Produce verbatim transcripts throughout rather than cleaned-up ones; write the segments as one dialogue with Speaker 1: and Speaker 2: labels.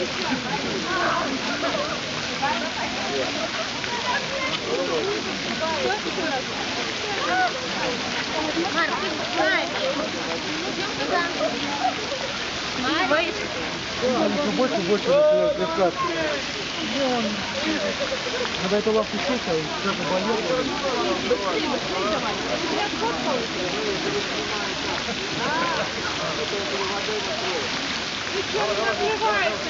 Speaker 1: Больше, больше начинает плескаться. Когда эту лавку сушил, даже боец.
Speaker 2: Быстрее, быстрее давай. Я сфоткал. Ты что, не накрываешься?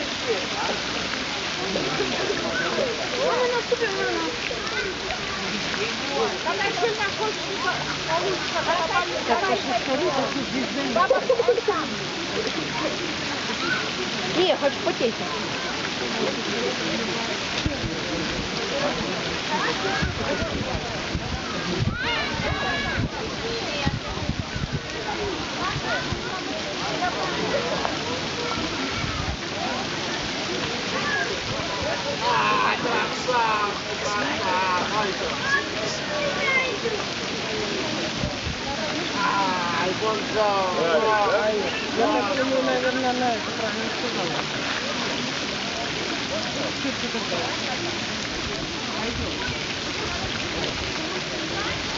Speaker 2: Мама, наступи, мама. Когда сильно хочется, получится. Баба, ты сам. Не, хочешь потеть.
Speaker 3: Ai, красавчик! Ай, бонжор!
Speaker 1: Я так понимаю, наверное, она это правильно сказала. Что ты такое?